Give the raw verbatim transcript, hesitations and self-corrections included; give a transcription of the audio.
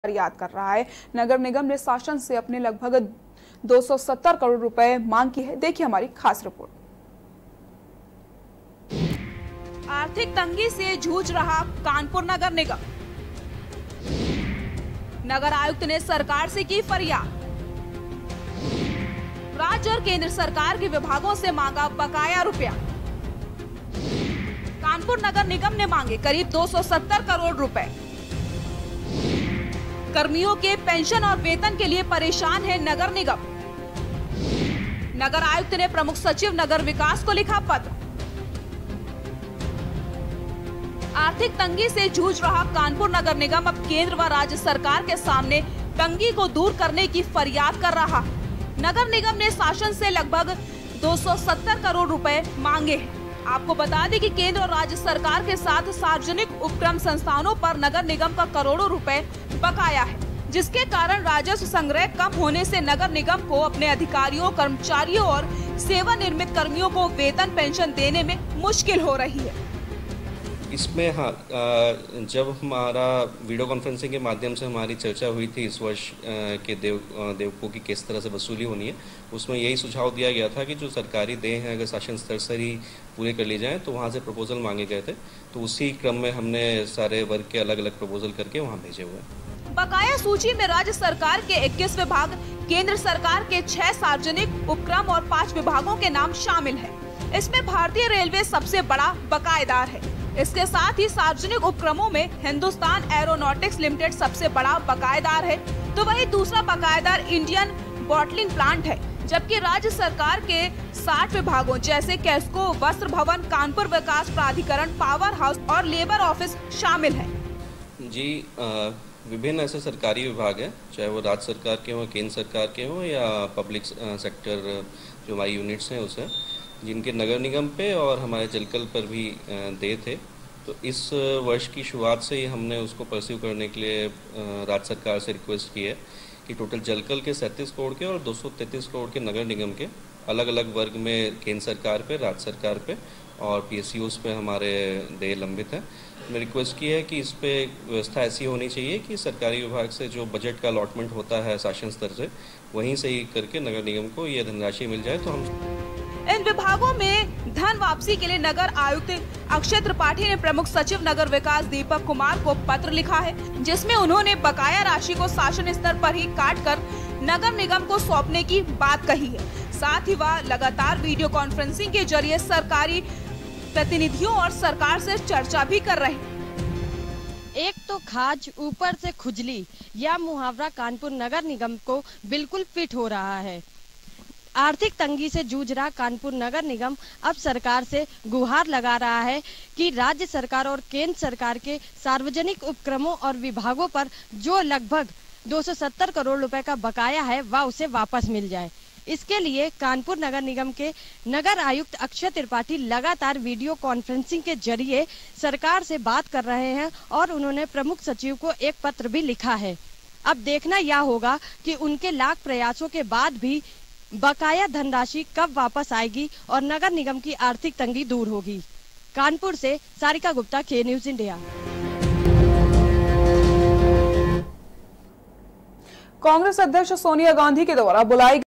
याद कर रहा है। नगर निगम ने शासन से अपने लगभग दो सौ सत्तर करोड़ रुपए मांग की है। देखिए हमारी खास रिपोर्ट। आर्थिक तंगी से जूझ रहा कानपुर नगर निगम। नगर आयुक्त ने सरकार से की फरियाद। राज्य और केंद्र सरकार के विभागों से मांगा बकाया रुपया। कानपुर नगर निगम ने मांगे करीब दो सौ सत्तर करोड़ रुपए। कर्मियों के पेंशन और वेतन के लिए परेशान है नगर निगम। नगर आयुक्त ने प्रमुख सचिव नगर विकास को लिखा पत्र। आर्थिक तंगी से जूझ रहा कानपुर नगर निगम अब केंद्र व राज्य सरकार के सामने तंगी को दूर करने की फरियाद कर रहा है। नगर निगम ने शासन से लगभग दो सौ सत्तर करोड़ रुपए मांगे हैं। आपको बता दें कि केंद्र और राज्य सरकार के साथ सार्वजनिक उपक्रम संस्थानों पर नगर निगम का करोड़ों रुपए बकाया है, जिसके कारण राजस्व संग्रह कम होने से नगर निगम को अपने अधिकारियों, कर्मचारियों और सेवा निर्मित कर्मियों को वेतन पेंशन देने में मुश्किल हो रही है। इसमें हाँ, जब हमारा वीडियो कॉन्फ्रेंसिंग के माध्यम से हमारी चर्चा हुई थी इस वर्ष के देव देवकों की किस तरह से वसूली होनी है, उसमें यही सुझाव दिया गया था कि जो सरकारी देय हैं अगर शासन स्तर से ही पूरे कर ली जाएं तो वहाँ से प्रपोजल मांगे गए थे। तो उसी क्रम में हमने सारे वर्ग के अलग अलग प्रपोजल करके वहाँ भेजे हुए हैं। बकाया सूची में राज्य सरकार के इक्कीस विभाग, केंद्र सरकार के छह सार्वजनिक उपक्रम और पाँच विभागों के नाम शामिल है। इसमें भारतीय रेलवे सबसे बड़ा बकायेदार है। इसके साथ ही सार्वजनिक उपक्रमों में हिंदुस्तान एरोनॉटिक्स लिमिटेड सबसे बड़ा बकायेदार है, तो वही दूसरा बकायेदार इंडियन बॉटलिंग प्लांट है। जबकि राज्य सरकार के साठ विभागों जैसे कैस्को, वस्त्र भवन, कानपुर विकास प्राधिकरण, पावर हाउस और लेबर ऑफिस शामिल है। जी आ, विभिन्न ऐसे सरकारी विभाग हैं, चाहे वो राज्य सरकार के हों, केंद्र सरकार के हों या पब्लिक सेक्टर जो हमारी यूनिट्स हैं उसे, जिनके नगर निगम पे और हमारे जलकल पर भी दे थे। तो इस वर्ष की शुरुआत से ही हमने उसको परस्यू करने के लिए राज्य सरकार से रिक्वेस्ट की है कि टोटल जलकल के सैंतीस करोड़ के और दो सौ तैंतीस करोड़ के नगर निगम के अलग अलग वर्ग में केंद्र सरकार पे, राज्य सरकार पे और पीएसयूज पे हमारे देय लंबित हैं। मैं रिक्वेस्ट की है कि इस पे व्यवस्था ऐसी होनी चाहिए कि सरकारी विभाग से जो बजट का अलॉटमेंट होता है शासन स्तर से, वहीं से ही करके नगर निगम को ये धनराशि मिल जाए। तो हम इन विभागों में धन वापसी के लिए नगर आयुक्त अक्षय त्रिपाठी ने प्रमुख सचिव नगर विकास दीपक कुमार को पत्र लिखा है, जिसमें उन्होंने बकाया राशि को शासन स्तर पर ही काटकर नगर निगम को सौंपने की बात कही है। साथ ही वह लगातार वीडियो कॉन्फ्रेंसिंग के जरिए सरकारी प्रतिनिधियों और सरकार से चर्चा भी कर रहे हैं। एक तो खाज ऊपर से खुजली, यह मुहावरा कानपुर नगर निगम को बिल्कुल फिट हो रहा है। आर्थिक तंगी से जूझ रहा कानपुर नगर निगम अब सरकार से गुहार लगा रहा है कि राज्य सरकार और केंद्र सरकार के सार्वजनिक उपक्रमों और विभागों पर जो लगभग दो सौ सत्तर करोड़ रुपए का बकाया है वह उसे वापस मिल जाए। इसके लिए कानपुर नगर निगम के नगर आयुक्त अक्षय त्रिपाठी लगातार वीडियो कॉन्फ्रेंसिंग के जरिए सरकार से बात कर रहे हैं और उन्होंने प्रमुख सचिव को एक पत्र भी लिखा है। अब देखना यह होगा कि उनके लाख प्रयासों के बाद भी बकाया धनराशि कब वापस आएगी और नगर निगम की आर्थिक तंगी दूर होगी। कानपुर से सारिका गुप्ता, के न्यूज इंडिया। कांग्रेस अध्यक्ष सोनिया गांधी के द्वारा बुलाई